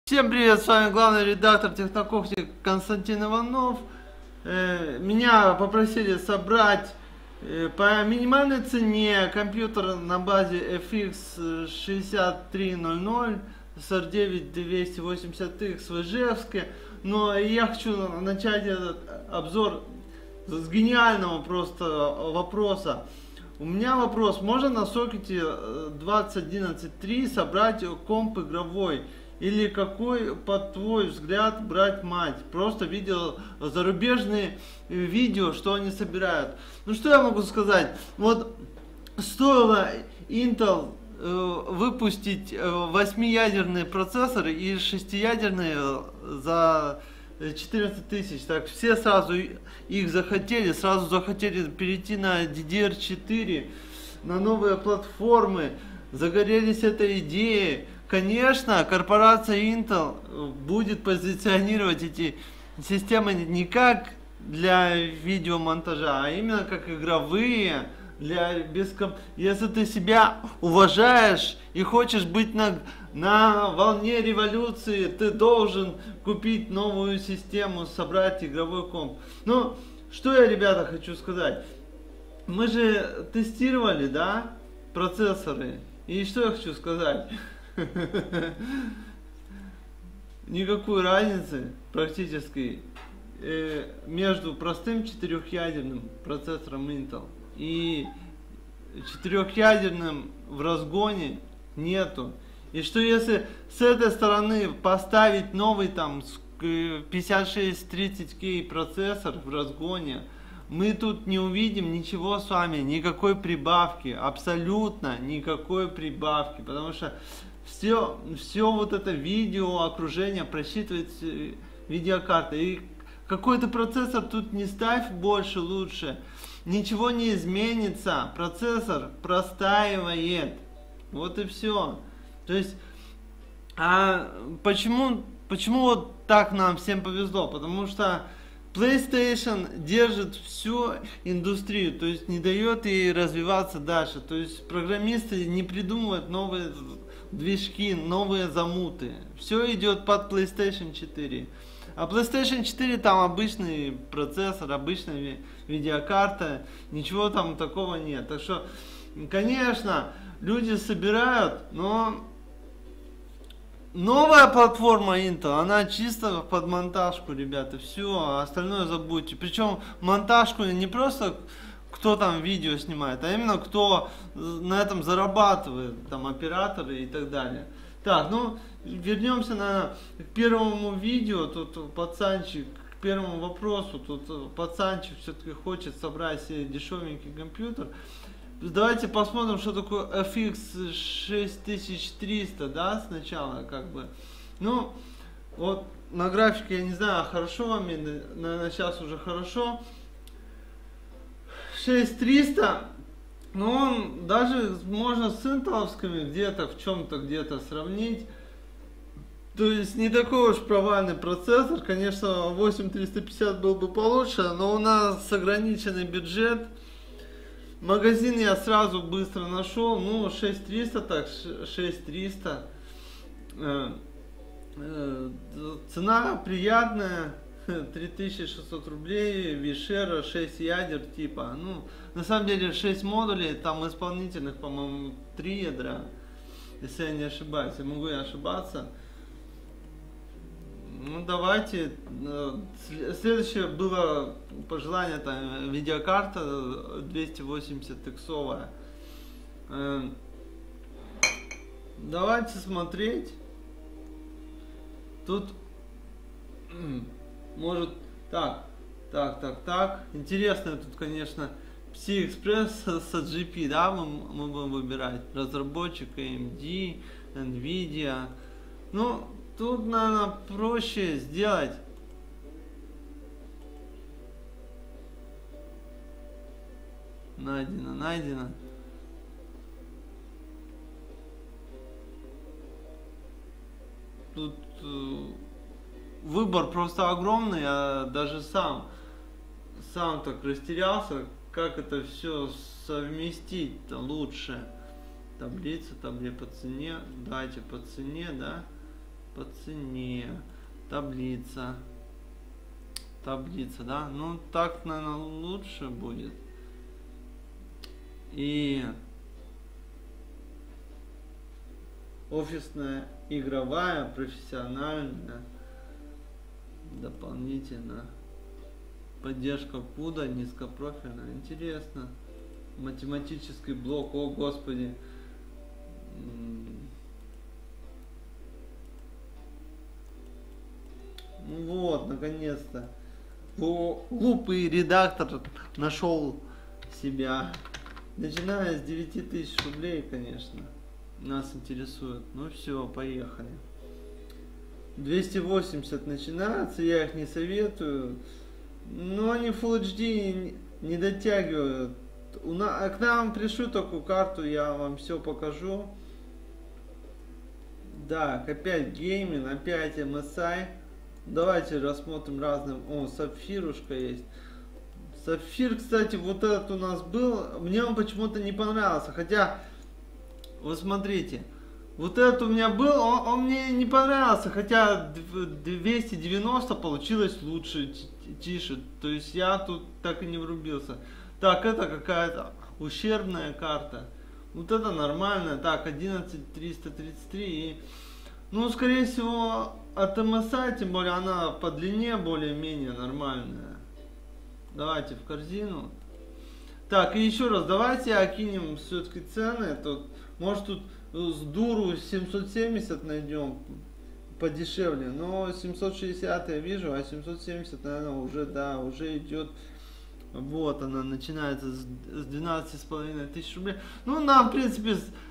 Всем привет, с вами главный редактор Технокухни Константин Иванов. Меня попросили собрать по минимальной цене компьютер на базе FX 6300 с R9 280X в Ижевске. Но я хочу начать этот обзор с гениального просто вопроса. У меня вопрос: можно на сокете 2011.3 собрать комп игровой? Или какой, под твой взгляд, брать мать? Просто видел зарубежные видео, что они собирают. Ну что я могу сказать? Вот стоило Intel выпустить 8-ядерные процессоры и 6-ядерные за 14 тысяч. Так все сразу их захотели, перейти на DDR4, на новые платформы, загорелись этой идеей. Конечно, корпорация Intel будет позиционировать эти системы не как для видеомонтажа, а именно как игровые. Если ты себя уважаешь и хочешь быть на волне революции, ты должен купить новую систему, собрать игровой комп. Ну, что я, ребята, хочу сказать. Мы же тестировали, да, процессоры. И что я хочу сказать? Никакой разницы практически между простым четырехъядерным процессором Intel и четырехъядерным в разгоне нету. И что если с этой стороны поставить новый там 5630K процессор в разгоне, мы тут не увидим ничего с вами, никакой прибавки, абсолютно никакой прибавки, потому что все вот это видео окружение просчитывает видеокарта. И какой-то процессор тут не ставь больше, лучше. Ничего не изменится. Процессор простаивает. Вот и все. То есть, почему вот так нам всем повезло? Потому что PlayStation держит всю индустрию, то есть не дает ей развиваться дальше. То есть программисты не придумывают новые движки, новые замуты. Все идет под PlayStation 4. А PlayStation 4 там обычный процессор, обычная видеокарта, ничего там такого нет. Так что, конечно, люди собирают, но новая платформа Intel, она чисто под монтажку, ребята, все, остальное забудьте. Причем монтажку не просто кто там видео снимает, а именно кто на этом зарабатывает, там операторы и так далее. Так, ну, вернемся к первому видео, тут пацанчик, к первому вопросу, тут пацанчик все-таки хочет собрать себе дешевенький компьютер. Давайте посмотрим, что такое FX 6300, да, сначала, как бы. Ну, вот на графике я не знаю, хорошо вам, наверное, сейчас уже хорошо. 6300, но он даже можно с интеловскими где-то, в чем-то где-то сравнить. То есть не такой уж провальный процессор, конечно, 8350 был бы получше, но у нас ограниченный бюджет. Магазин я сразу быстро нашел, ну 6300, так 6300, цена приятная, 3600 рублей, Вишера 6 ядер типа, ну на самом деле 6 модулей, там исполнительных, по-моему, 3 ядра, если я не ошибаюсь, я могу и ошибаться. Ну давайте, следующее было пожелание, там видеокарта 280 иксовая. Давайте смотреть. Тут может так. Интересно тут, конечно, PCI-Express с GP, да, мы будем выбирать. Разработчик AMD, Nvidia. Ну, тут, наверное, проще сделать. Найдено. Тут выбор просто огромный, я даже сам так растерялся, как это все совместить-то лучше. Таблица по цене, давайте по цене, да. по цене, таблица, да, ну так, наверное, лучше будет. И офисная, игровая, профессиональная, дополнительно. Поддержка CUDA, низкопрофильная, интересно. Математический блок, о господи. Вот, наконец-то. Глупый редактор нашел себя. Начиная с 9000 рублей, конечно. Нас интересует. Ну все, поехали. 280 начинается, я их не советую. Но они Full HD не дотягивают. К нам пришлю такую карту, я вам все покажу. Так, опять гейминг, опять MSI. Давайте рассмотрим разным. О, сапфирушка есть. Сапфир, кстати, вот этот у нас был. Мне он почему-то не понравился. Хотя, вот смотрите. Вот этот у меня был, он мне не понравился. Хотя 290 получилось лучше, тише. То есть я тут так и не врубился. Так, это какая-то ущербная карта. Вот это нормальная. Так, 11333 и... Ну, скорее всего, от MSI, тем более она по длине более-менее нормальная. Давайте в корзину. Так, и еще раз, давайте окинем все-таки цены. Тут, может, тут с дуру 770 найдем подешевле. Но 760 я вижу, а 770, наверное, уже, да, уже идет. Вот она начинается с 12,5 тысяч рублей. Ну, нам, в принципе,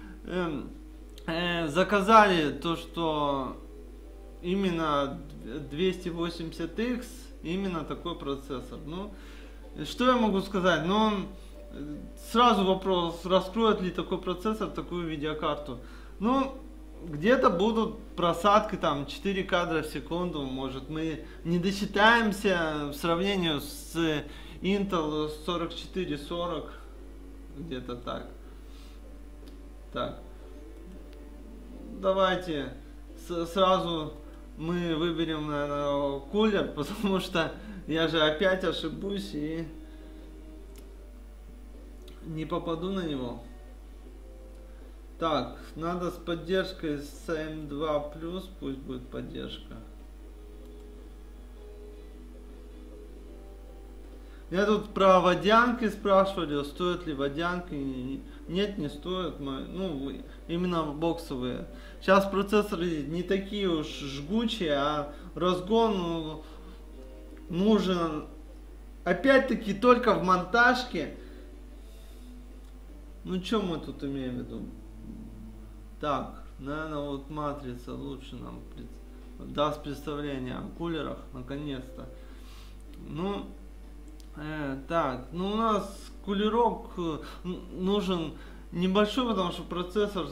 заказали то, что именно 280X, именно такой процессор. Ну, что я могу сказать? Ну, сразу вопрос, раскроет ли такой процессор такую видеокарту. Ну, где-то будут просадки, там, 4 кадра в секунду, может, мы не досчитаемся в сравнении с Intel 4440, где-то так. Так. Давайте сразу мы выберем, наверное, кулер, потому что я же опять ошибусь и не попаду на него. Так, надо с поддержкой с M2+, пусть будет поддержка. Меня тут про водянки спрашивали, стоят ли водянки. Нет, не стоят. Ну, именно боксовые. Сейчас процессоры не такие уж жгучие, а разгон нужен опять-таки только в монтажке. Ну, что мы тут имеем в виду? Так, наверное, вот матрица лучше нам даст представление о кулерах, наконец-то. Ну, так, ну у нас кулерок нужен небольшой, потому что процессор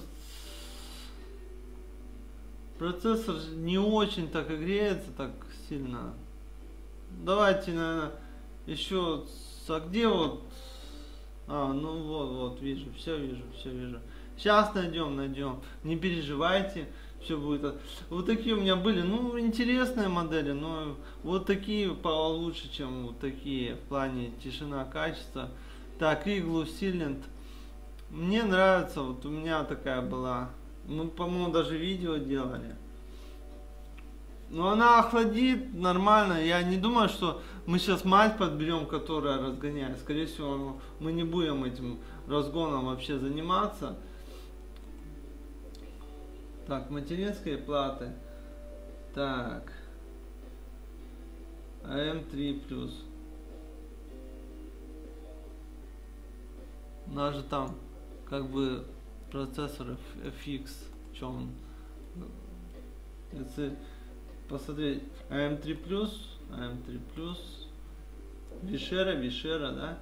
не очень так и греется так сильно. Давайте, наверное, еще а где вот? Ну вот, вижу, все вижу. Сейчас найдем. Не переживайте, все будет. Вот такие у меня были, ну, интересные модели, но вот такие получше, чем вот такие в плане тишина, качества. Так, Igloo Silent. Мне нравится, вот у меня такая была. Мы, по-моему, даже видео делали. Но она охладит нормально. Я не думаю, что мы сейчас мать подберем, которая разгоняет. Скорее всего, мы не будем этим разгоном вообще заниматься. Так, материнские платы. Так. AM3+. У нас же там как бы процессор FX. Что он? Если посмотреть, AM3+, Вишера, да?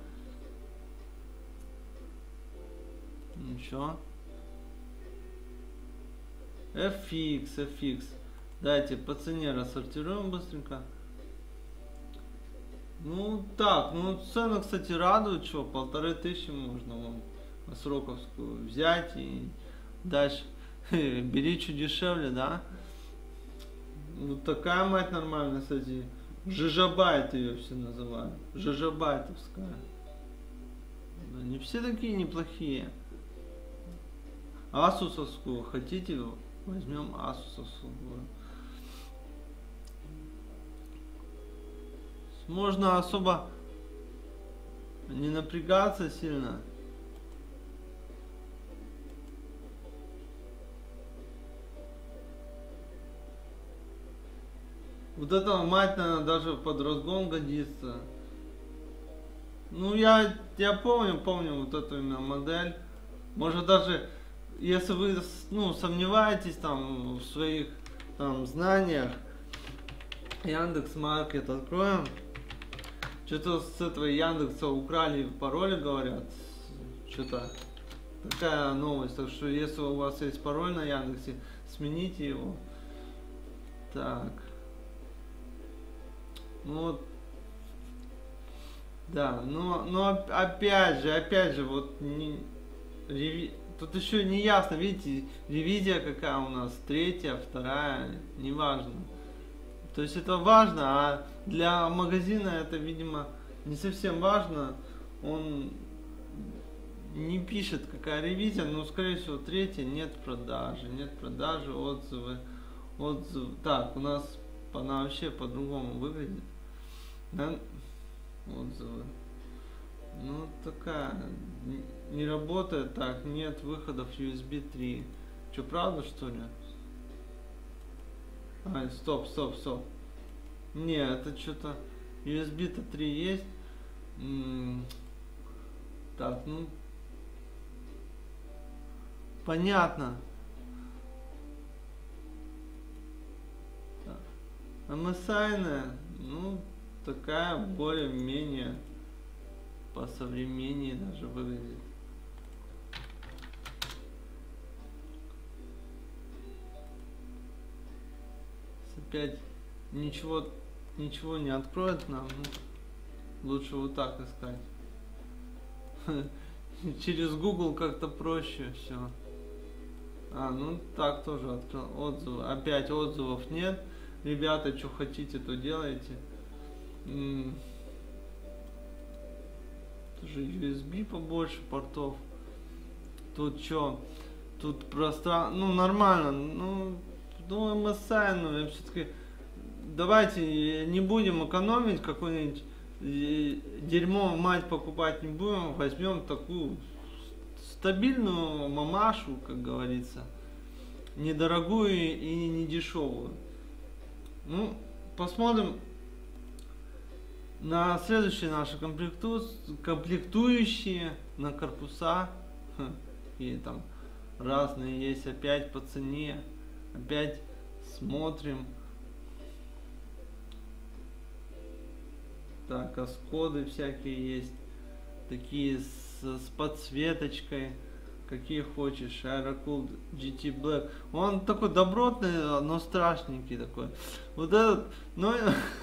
Ничего. FX. Давайте по цене рассортируем быстренько. Ну так, ну цену, кстати, радует, что 1500 можно вон сроковскую взять и дальше бери чуть дешевле, да? Вот такая мать нормальная, кстати. Жижабайт ее все называют. Жижабайтовская. Не все такие неплохие. Асусовскую хотите, возьмем асусовскую. Можно особо не напрягаться сильно. Вот эта мать, наверное, даже под разгон годится. Ну, я помню вот эту именно модель. Может даже, если вы, ну, сомневаетесь там в своих там знаниях, Яндекс.Маркет откроем. Что-то с этого Яндекса украли пароли, говорят. Что-то такая новость. Так что если у вас есть пароль на Яндексе, смените его. Так. Ну вот. Да, но опять же, вот тут еще не ясно, видите, ревизия какая у нас, третья, вторая, неважно. То есть это важно, а для магазина это, видимо, не совсем важно. Он не пишет, какая ревизия, но, скорее всего, третья, нет продажи, отзывы. Так, у нас она вообще по-другому выглядит. Да? Отзывы. Ну, такая, не работает так, нет выходов USB 3. Что, правда, что ли? Ай, стоп. Не, это что-то USB-то 3 есть. Так, ну понятно. MSI, ну, такая более-менее по современнее даже выглядит. Опять ничего не откроет нам, ну, лучше вот так искать. Через Google как-то проще все. Ну так тоже открыл. Отзывы. Опять отзывов нет. Ребята, что хотите, то делайте. Тоже USB побольше портов. Тут что? Тут пространство. Ну, нормально. Ну, MSI, ну, все-таки давайте не будем экономить, какой-нибудь дерьмо мать покупать не будем, возьмем такую стабильную мамашу, как говорится, недорогую и не дешевую. Ну, посмотрим на следующие наши комплектующие, на корпуса, и там разные есть, опять по цене, опять смотрим. Так, Аскоды всякие есть, такие с подсветочкой, какие хочешь. Aerocool GT Black. Он такой добротный, но страшненький такой. Вот этот, ну,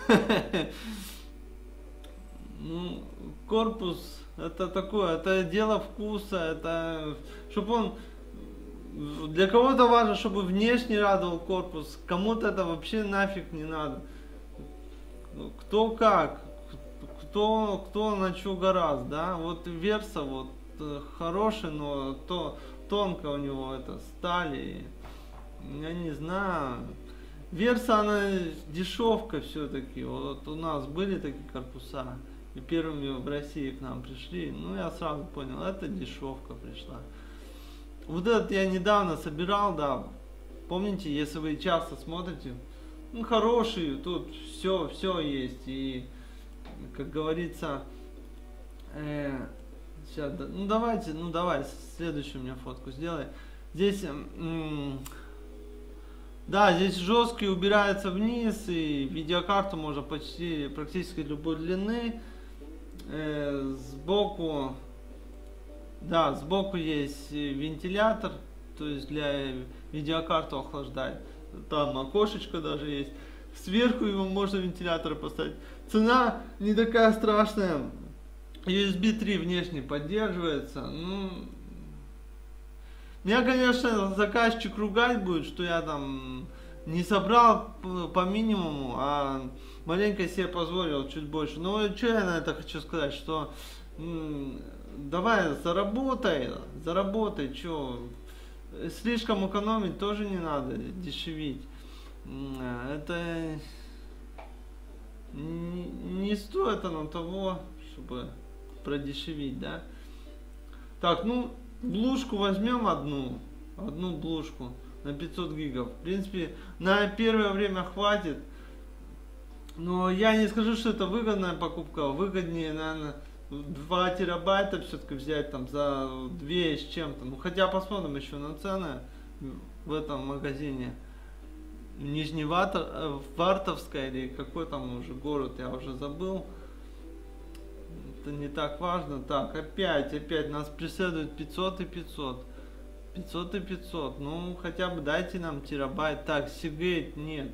ну, корпус, это такое, это дело вкуса, это, чтобы он, для кого-то важно, чтобы внешне радовал корпус, кому-то это вообще нафиг не надо. Кто как, кто на что гораздо, да, вот Верса вот хороший, но тонко у него это стали, я не знаю. Верса, она дешевка все-таки, вот у нас были такие корпуса, и первыми в России к нам пришли, ну я сразу понял, это дешевка пришла. Вот этот я недавно собирал, да, помните, если вы часто смотрите, ну хороший, тут все есть, и как говорится, сейчас, давай, следующую мне фотку сделай. Здесь, да, здесь жесткий убирается вниз, и видеокарту можно практически любой длины. Сбоку, да, сбоку есть вентилятор, то есть для видеокарты охлаждать. Там окошечко даже есть. Сверху его можно вентилятор поставить. Цена не такая страшная. USB 3 внешне поддерживается. Ну, меня, конечно, заказчик ругать будет, что я там не собрал по минимуму, а маленько себе позволил чуть больше. Ну, что я на это хочу сказать, что давай заработай, что слишком экономить тоже не надо, дешевить. Это не стоит оно того, чтобы продешевить, да. Так, ну, блушку возьмем одну блушку на 500 гигов. В принципе, на первое время хватит. Но я не скажу, что это выгодная покупка. Выгоднее, наверное, 2 терабайта все-таки взять там за 2 с чем-то. Ну, хотя посмотрим еще на цены в этом магазине. Нижневартовская или какой там уже город, я уже забыл. Это не так важно. Так, опять нас преследует 500 и 500. 500 и 500. Ну, хотя бы дайте нам терабайт. Так, Seagate нет.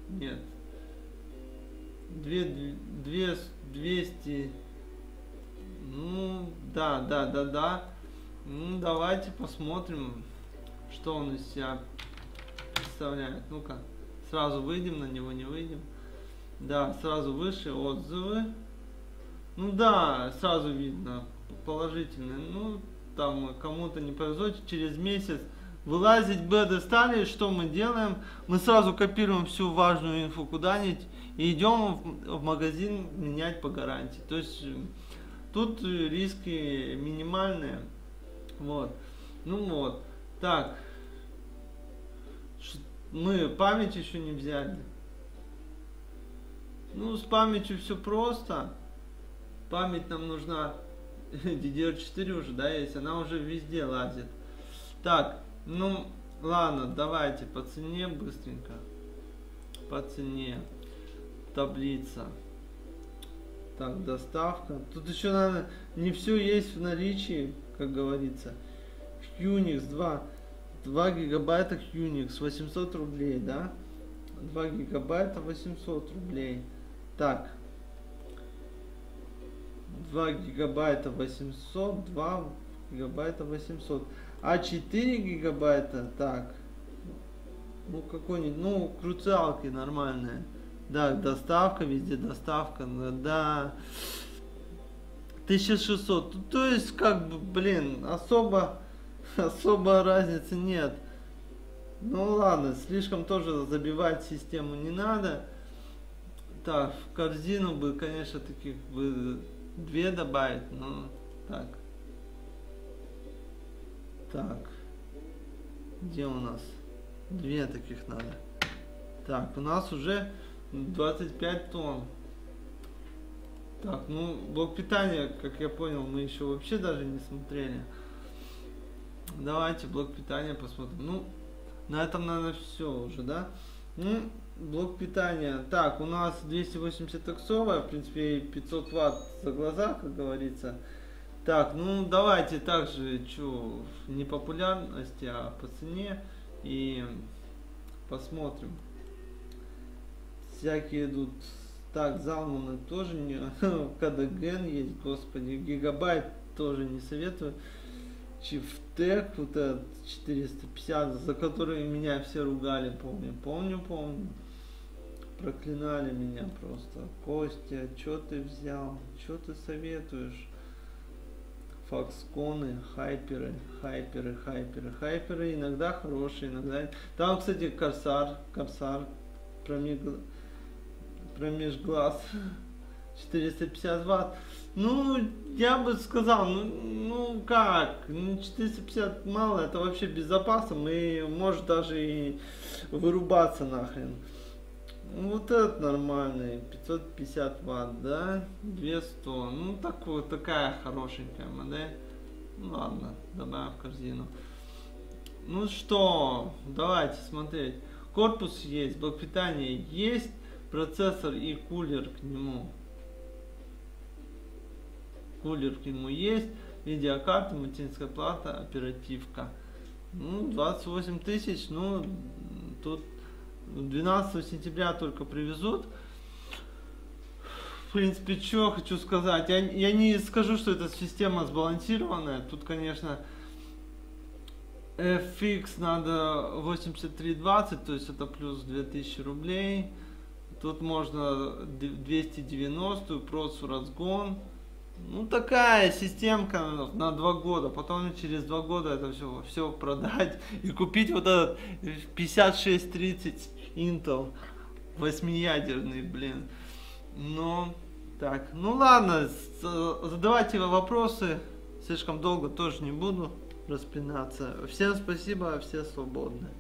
200. Ну, да. Ну, давайте посмотрим, что он из себя представляет. Ну-ка, сразу выйдем на него, не выйдем. Да, сразу выше отзывы. Ну да, сразу видно положительные. Ну, там кому-то не повезло, через месяц вылазить беды стали. Что мы делаем? Мы сразу копируем всю важную инфу куда-нибудь и идем в магазин менять по гарантии. То есть тут риски минимальные. Вот. Ну вот. Так. Мы память еще не взяли. Ну, с памятью все просто. Память нам нужна DDR4 уже, да, есть. Она уже везде лазит. Так, ну, ладно, давайте по цене быстренько. По цене. Таблица. Так, доставка. Тут еще, наверное, не все есть в наличии, как говорится. Unix 2 гигабайта Unix, 800 рублей, да? 2 гигабайта 800 рублей. Так. 2 гигабайта 800, 2 гигабайта 800. А 4 гигабайта, так. Ну, какой-нибудь, ну, круциалки нормальные. Да, доставка, везде доставка, да. 1600. То есть, как бы, блин, особо разницы нет. Ну ладно, слишком тоже забивать систему не надо. Так, в корзину бы, конечно, таких бы 2 добавить, но так. Так. Где у нас? 2 таких надо. Так, у нас уже 25 тонн. Так, ну, блок питания, как я понял, мы еще вообще даже не смотрели. Давайте блок питания посмотрим. Ну, на этом, наверное, все уже, да? Ну, блок питания. Так, у нас 280 оксовая, в принципе, 500 ватт за глаза, как говорится. Так, ну, давайте также, что, не популярности, а по цене. И посмотрим. Всякие идут. Так, Залманы тоже не... Кадаген есть, господи. Гигабайт тоже не советую. Чифтек, вот этот 450, за который меня все ругали, помню. Проклинали меня просто. Костя, что ты взял? Что ты советуешь? Фоксконы, хайперы иногда хорошие, иногда... Там, кстати, Корсар, промежглаз 450 ватт. Ну, я бы сказал, ну как, 450 мало, это вообще без запаса, и может даже и вырубаться нахрен. Вот этот нормальный, 550 ватт, да, 200, ну такая хорошенькая модель. Ну ладно, добавим в корзину. Ну что, давайте смотреть. Корпус есть, блок питания есть, процессор и кулер к нему. Кулер к нему есть, видеокарта, материнская плата, оперативка. Ну, 28 тысяч, ну, тут 12 сентября только привезут. В принципе, что хочу сказать. Я не скажу, что эта система сбалансированная. Тут, конечно, FX надо 8320, то есть это плюс 2000 рублей. Тут можно 290 процессор разгон. Ну такая системка на 2 года. Потом через 2 года это все продать и купить вот этот 5630 Intel 8-ядерный, блин. Ну так, ну ладно, задавайте вопросы. Слишком долго тоже не буду распинаться. Всем спасибо, все свободны.